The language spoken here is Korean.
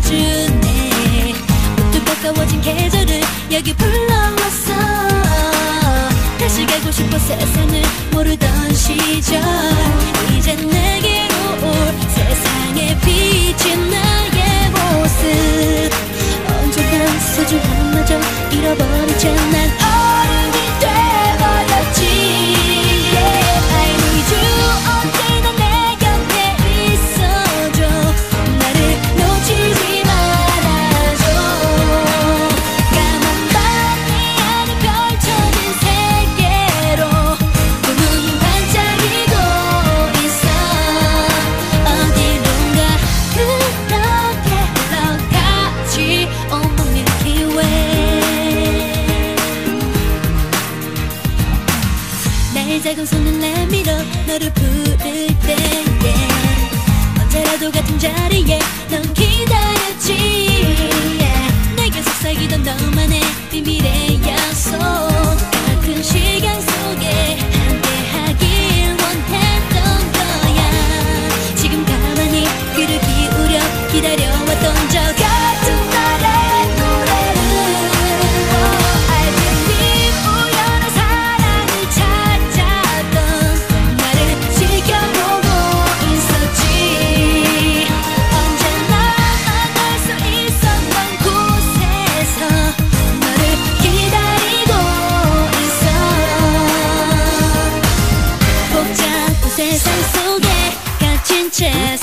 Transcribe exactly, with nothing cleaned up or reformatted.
주네. 모두 가까워진 계절을 여기 불러왔어. 다시 가고 싶어 세상을 모르던 시절. 이제 내게로 올 세상에 비친 나의 모습. 언젠간 소중함마저 잃어버리지 난 어른이 돼버렸지. yeah. I need you. 언제나 내 곁에 있어줘. 나를 놓치지 말아줘. 까만 밤이 안에 펼쳐진 세계로 꿈은 반짝이고 있어. 어디론가 그렇게 흘러가지 온몸 Milky Way. 나의 작은 손을 내밀어 너를 부를 때 yeah. 언제라도 같은 자리에 넌 기다렸지. yeah. 내게 속삭이던 너만의 비밀의 약속. 같은 시간 속에 함께하길 원했던 거야. 지금 가만히 귀를 기울여 기다려왔던 저 같은 날의 노래를. oh, I believe 우연한 사랑을 찾았던 나를 지켜보고 있었지. 언제나 만날 수 있었던 곳에서 너를 기다리고 있어. 복잡한 세상 속에 갇힌 채